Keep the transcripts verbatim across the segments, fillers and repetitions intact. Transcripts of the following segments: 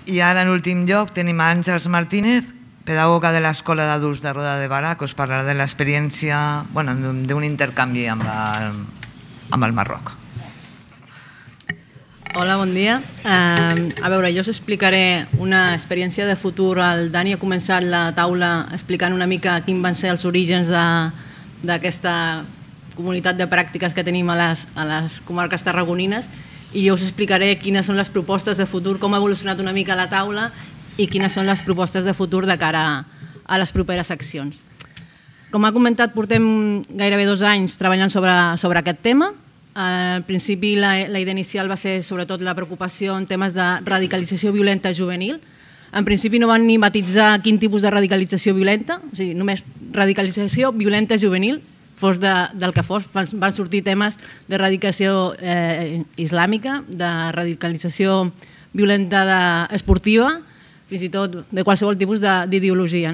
I ara, en últim lloc, tenim Àngels Martínez, pedagoga de l'Escola d'Adults de Roda de Barà, que us parlarà de l'experiència d'un intercanvi amb el Marroc. Hola, bon dia. A veure, jo us explicaré una experiència de futur. El Dani ha començat la taula explicant una mica quins van ser els orígens d'aquesta comunitat de pràctiques que tenim a les comarques tarragonines, i jo us explicaré quines són les propostes de futur, com ha evolucionat una mica la taula i quines són les propostes de futur de cara a les properes accions. Com ha comentat, portem gairebé dos anys treballant sobre aquest tema. Al principi la idea inicial va ser sobretot la preocupació en temes de radicalització violenta juvenil. En principi no van ni matitzar quin tipus de radicalització violenta, o sigui, només radicalització violenta juvenil, fos del que fos. Van sortir temes de radicalització islàmica, de radicalització violenta esportiva, fins i tot de qualsevol tipus d'ideologia.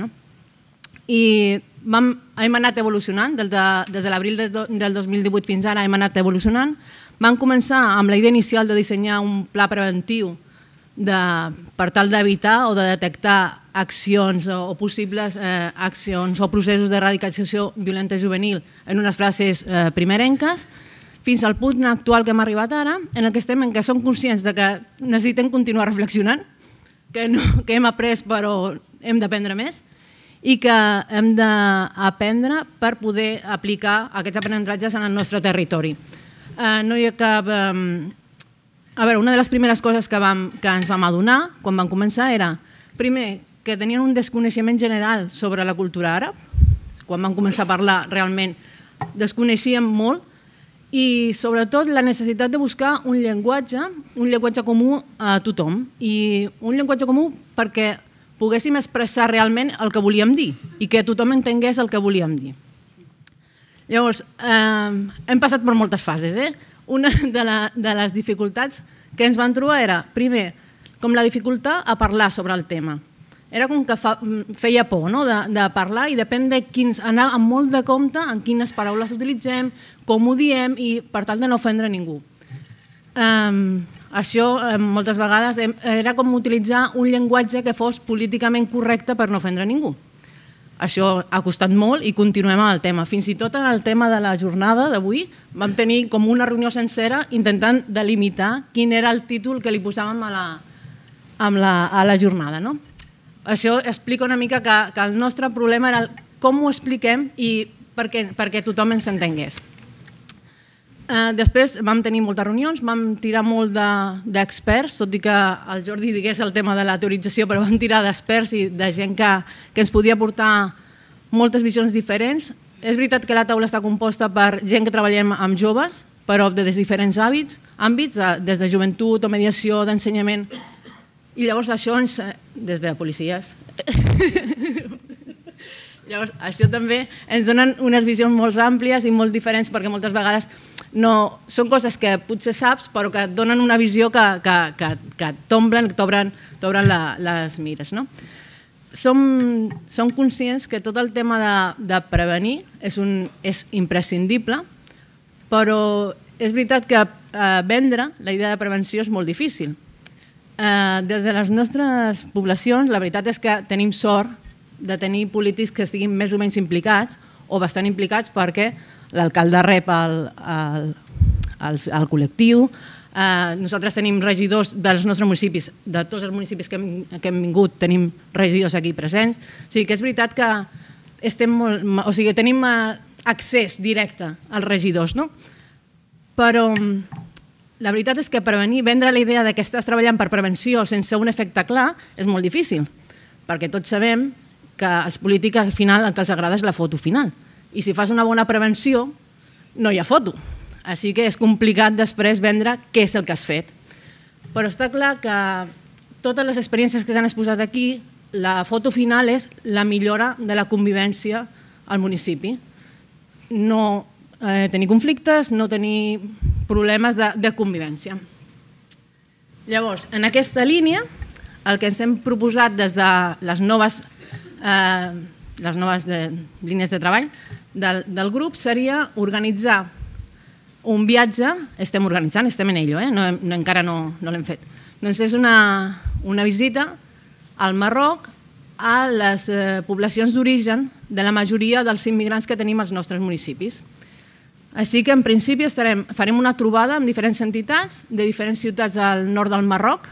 I hem anat evolucionant, des de l'abril del dos mil divuit fins ara hem anat evolucionant. Vam començar amb la idea inicial de dissenyar un pla preventiu per tal d'evitar o de detectar accions o possibles accions o processos de radicalització violenta juvenil en unes frases primerenques, fins al punt actual que hem arribat ara, en què estem en què som conscients que necessitem continuar reflexionant, que hem après però hem d'aprendre més, i que hem d'aprendre per poder aplicar aquests aprenentatges en el nostre territori. No hi ha cap... A veure, una de les primeres coses que ens vam adonar quan vam començar era, primer, que tenien un desconeixement general sobre la cultura àrab. Quan vam començar a parlar, realment desconeixíem molt, i sobretot la necessitat de buscar un llenguatge, un llenguatge comú a tothom, i un llenguatge comú perquè poguéssim expressar realment el que volíem dir i que tothom entengués el que volíem dir. Llavors, hem passat per moltes fases. Una de les dificultats que ens vam trobar era, primer, com la dificultat a parlar sobre el tema. Era com que feia por de parlar i depèn de quins... anar amb molt de compte en quines paraules utilitzem, com ho diem, i per tal de no ofendre ningú. Això, moltes vegades, era com utilitzar un llenguatge que fos políticament correcte per no ofendre ningú. Això ha costat molt i continuem amb el tema. Fins i tot en el tema de la jornada d'avui vam tenir com una reunió sencera intentant delimitar quin era el títol que li posàvem a la jornada. Això explica una mica que el nostre problema era com ho expliquem i perquè tothom ens entengués. Després vam tenir moltes reunions, vam tirar molt d'experts, tot i que el Jordi digués el tema de la teorització, però vam tirar d'experts i de gent que ens podia aportar moltes visions diferents. És veritat que la taula està composta per gent que treballem amb joves, però des de diferents àmbits, des de joventut o mediació, d'ensenyament, i llavors això ens... des de policies. Llavors això també ens donen unes visions molt àmplies i molt diferents perquè moltes vegades són coses que potser saps però que et donen una visió que t'ombren, que t'obren les mires. Som conscients que tot el tema de prevenir és imprescindible, però és veritat que vendre la idea de prevenció és molt difícil. Des de les nostres poblacions la veritat és que tenim sort de tenir polítics que estiguin més o menys implicats o bastant implicats perquè l'alcalde rep el col·lectiu. Nosaltres tenim regidors dels nostres municipis, de tots els municipis que hem vingut tenim regidors aquí presents. O sigui que és veritat que tenim accés directe als regidors, però la veritat és que prevenir, vendre la idea que estàs treballant per prevenció sense un efecte clar és molt difícil, perquè tots sabem que als polítics al final el que els agrada és la foto final. I si fas una bona prevenció, no hi ha foto. Així que és complicat després vendre què és el que has fet. Però està clar que totes les experiències que s'han exposat aquí, la foto final és la millora de la convivència al municipi. No tenir conflictes, no tenir problemes de convivència. Llavors, en aquesta línia, el que ens hem proposat des de les noves les noves línies de treball del grup seria organitzar un viatge, estem organitzant, estem en ello, encara no l'hem fet. Doncs és una una visita al Marroc a les poblacions d'origen de la majoria dels immigrants que tenim als nostres municipis. Així que, en principi, farem una trobada amb diferents entitats de diferents ciutats al nord del Marroc.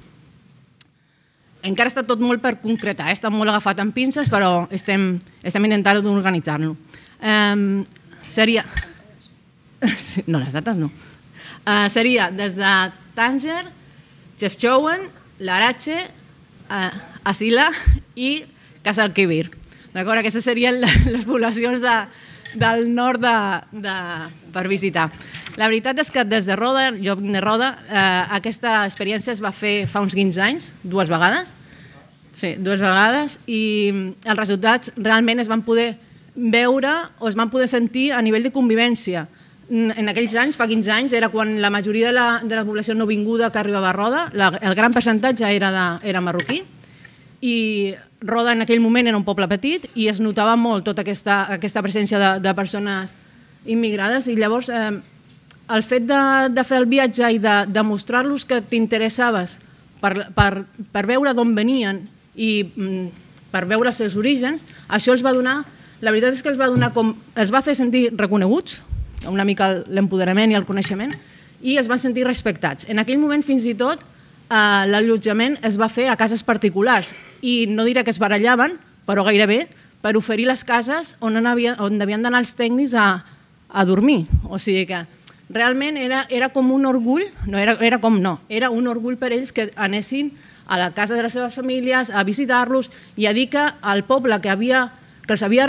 Encara està tot molt per concretar, està molt agafat amb pinces, però estem intentant organitzar-lo. Seria... No, les dates no. Seria des de Tànger, Chefchaouen, Larache, Asila i Cas al-Kebir. Aquestes serien les poblacions del nord per visitar. La veritat és que des de Roda, jo de Roda, aquesta experiència es va fer fa uns quinze anys, dues vegades. Sí, dues vegades, i els resultats realment es van poder veure o es van poder sentir a nivell de convivència. En aquells anys, fa quinze anys, era quan la majoria de la població no vinguda que arribava a Roda, el gran percentatge era marroquí, i Roda en aquell moment era un poble petit i es notava molt tota aquesta presència de persones immigrades, i llavors el fet de fer el viatge i de demostrar-los que t'interessaves per veure d'on venien i per veure els seus orígens, això els va donar, la veritat és que els va donar com, els va fer sentir reconeguts, una mica l'empoderament i el coneixement, i es van sentir respectats. En aquell moment, fins i tot, l'allotjament es va fer a cases particulars, i no diré que es barallaven, però gairebé, per oferir les cases on devien d'anar els tècnics a dormir. O sigui que realment era com un orgull, no era com no, era un orgull per ells que anessin a la casa de les seves famílies, a visitar-los i a dir que el poble que els havia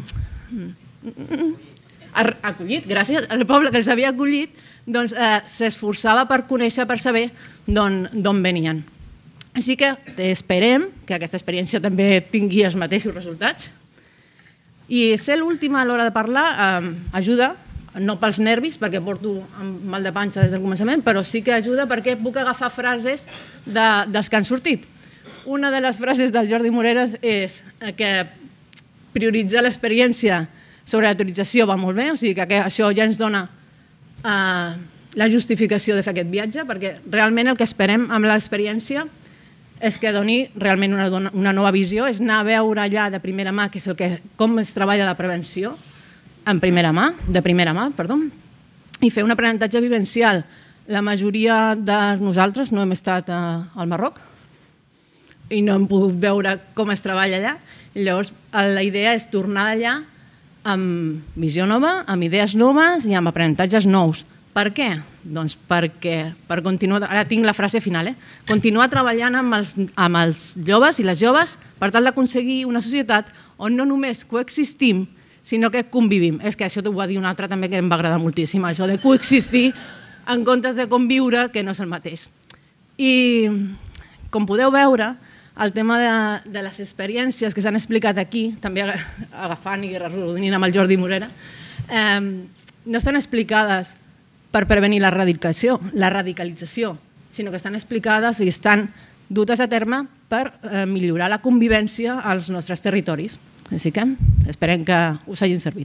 acollit, gràcies, el poble que els havia acollit, doncs s'esforçava per conèixer, per saber d'on venien. Així que esperem que aquesta experiència també tingui els mateixos resultats. I ser l'última a l'hora de parlar ajuda, no pels nervis, perquè porto mal de panxa des del començament, però sí que ajuda perquè puc agafar frases dels que han sortit. Una de les frases del Jordi Moreres és que prioritzar l'experiència sobre l'autorització va molt bé, o sigui que això ja ens dona la justificació de fer aquest viatge, perquè realment el que esperem amb l'experiència és que doni realment una nova visió, és anar a veure allà de primera mà com es treballa la prevenció, en primera mà, de primera mà, perdó, i fer un aprenentatge vivencial. La majoria de nosaltres no hem estat al Marroc i no hem pogut veure com es treballa allà. Llavors, la idea és tornar d'allà amb visió nova, amb idees noves i amb aprenentatges nous. Per què? Doncs perquè, per continuar, ara tinc la frase final, eh? continuar treballant amb els joves i les joves per tal d'aconseguir una societat on no només coexistim, sinó que convivim. És que això t'ho va dir un altre també que em va agradar moltíssim, això de coexistir en comptes de conviure, que no és el mateix. I com podeu veure, el tema de les experiències que s'han explicat aquí, també agafant i reunint amb el Jordi Morera, no estan explicades per prevenir la radicalització, sinó que estan explicades i estan dutes a terme per millorar la convivència als nostres territoris. Així que esperem que us hagin servit.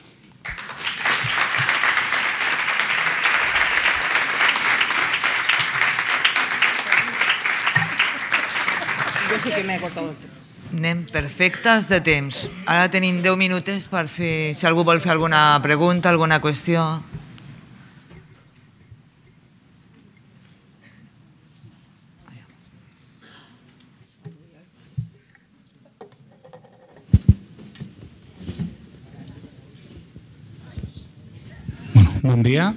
Jo sí que m'he cortat. Anem perfectes de temps. Ara tenim deu minuts per fer, si algú vol fer alguna pregunta, alguna qüestió. Bon dia.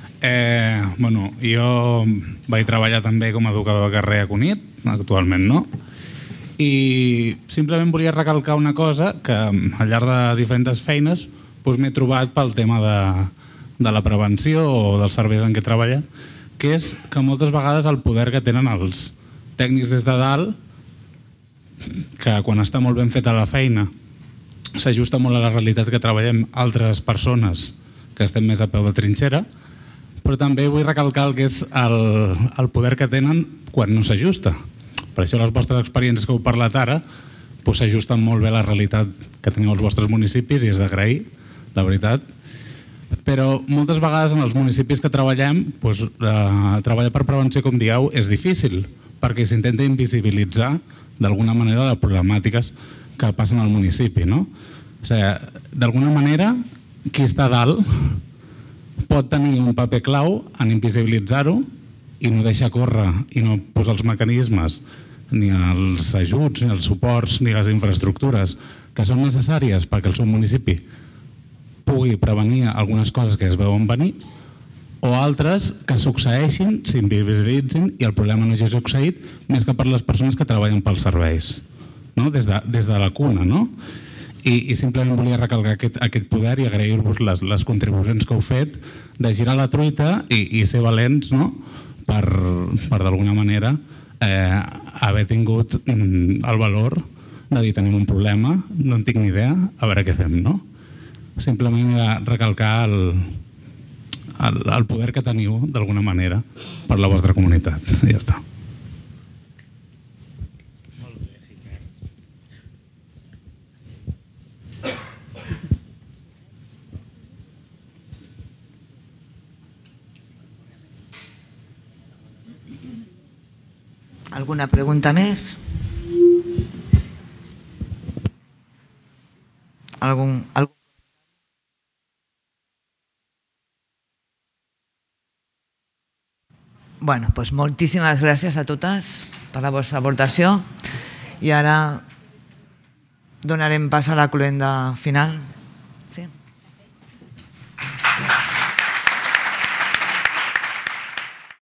Jo vaig treballar també com a educador de carrer a Cunit, actualment no, i simplement volia recalcar una cosa que al llarg de diferents feines m'he trobat pel tema de la prevenció o dels serveis en què treballa, que és que moltes vegades el poder que tenen els tècnics des de dalt, que quan està molt ben feta la feina s'ajusta molt a la realitat que treballem altres persones que estem més a peu de trinxera, però també vull recalcar el que és el poder que tenen quan no s'ajusta. Per això les vostres experiències que heu parlat ara s'ajusten molt bé a la realitat que teniu als vostres municipis i és d'agrair, la veritat. Però moltes vegades en els municipis que treballem, treballar per prevenció, com dieu, és difícil, perquè s'intenta invisibilitzar d'alguna manera les problemàtiques que passen al municipi, no? O sigui, d'alguna manera, qui està a dalt pot tenir un paper clau en invisibilitzar-ho i no deixar córrer i no posar els mecanismes, ni els ajuts, ni els suports, ni les infraestructures que són necessàries perquè el seu municipi pugui prevenir algunes coses que es veuen venir, o altres que succeeixin, s'invisibilitzin i el problema no hagi succeït més que per les persones que treballen pels serveis, no? Des de, des de la cuna, no? I, i simplement volia recalcar aquest, aquest poder i agrair-vos les, les contribucions que heu fet de girar la truita i, i ser valents, no? per, per d'alguna manera eh, haver tingut mm, el valor de dir tenim un problema, no en tinc ni idea, a veure què fem, no? Simplement recalcar el, el, el poder que teniu d'alguna manera per la vostra comunitat. I ja està. Alguna pregunta més? Algun, algun... Bueno, pues moltíssimes gràcies a totes per la vostra aportació i ara donarem pas a la cloenda final.